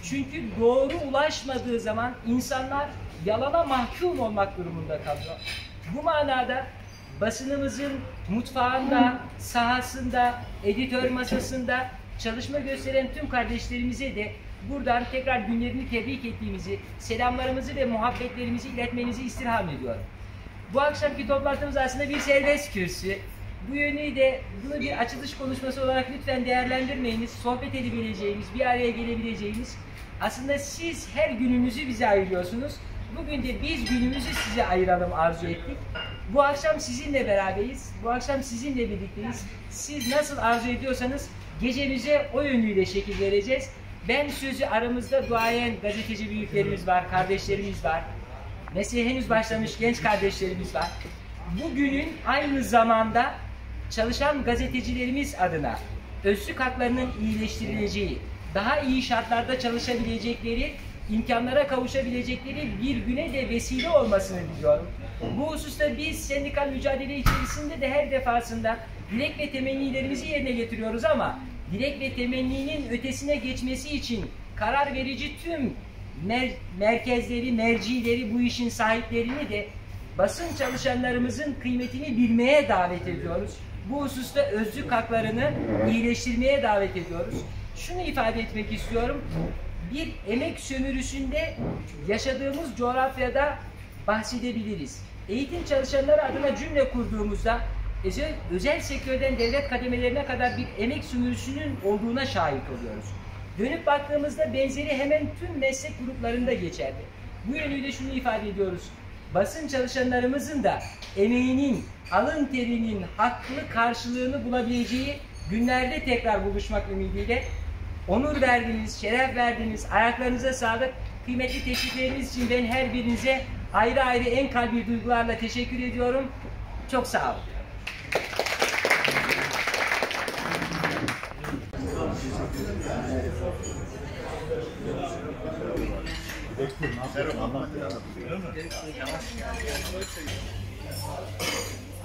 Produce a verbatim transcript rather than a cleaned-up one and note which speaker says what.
Speaker 1: Çünkü doğru ulaşmadığı zaman insanlar yalana mahkum olmak durumunda kalıyor. Bu manada basınımızın mutfağında, sahasında, editör masasında çalışma gösteren tüm kardeşlerimize de buradan tekrar günlerini tebrik ettiğimizi, selamlarımızı ve muhabbetlerimizi iletmenizi istirham ediyorum. Bu akşamki toplantımız aslında bir serbest kürsü. Bu yönüyle de bunu bir açılış konuşması olarak lütfen değerlendirmeyiniz. Sohbet edebileceğimiz, bir araya gelebileceğimiz. Aslında siz her gününüzü bize ayırıyorsunuz. Bugün de biz günümüzü size ayıralım arzu ettik. Bu akşam sizinle beraberiz. Bu akşam sizinle birlikteyiz. Siz nasıl arzu ediyorsanız gecemize o yönüyle şekil vereceğiz. Ben sözü aramızda duayen gazeteci büyüklerimiz var, kardeşlerimiz var. Mesleğe henüz başlamış genç kardeşlerimiz var. Bugünün aynı zamanda çalışan gazetecilerimiz adına özlük haklarının iyileştirileceği, daha iyi şartlarda çalışabilecekleri, imkanlara kavuşabilecekleri bir güne de vesile olmasını diliyorum. Bu hususta biz sendikal mücadele içerisinde de her defasında dilek ve temennilerimizi yerine getiriyoruz ama dilek ve temenninin ötesine geçmesi için karar verici tüm mer merkezleri, mercileri, bu işin sahiplerini de basın çalışanlarımızın kıymetini bilmeye davet ediyoruz. Bu hususta özlük haklarını iyileştirmeye davet ediyoruz. Şunu ifade etmek istiyorum. Bir emek sömürüsünde yaşadığımız coğrafyada bahsedebiliriz. Eğitim çalışanları adına cümle kurduğumuzda özel, özel sektörden devlet kademelerine kadar bir emek sömürüsünün olduğuna şahit oluyoruz. Dönüp baktığımızda benzeri hemen tüm meslek gruplarında geçerli. Bu yönüyle şunu ifade ediyoruz. Basın çalışanlarımızın da emeğinin, alın terinin haklı karşılığını bulabileceği günlerde tekrar buluşmak ümidiyle onur verdiniz, şeref verdiniz, ayaklarınıza sağlık. Kıymetli teşvikleriniz için ben her birinize ayrı ayrı en kalbi duygularla teşekkür ediyorum. Çok sağ olun.
Speaker 2: Bekleyin, anlat.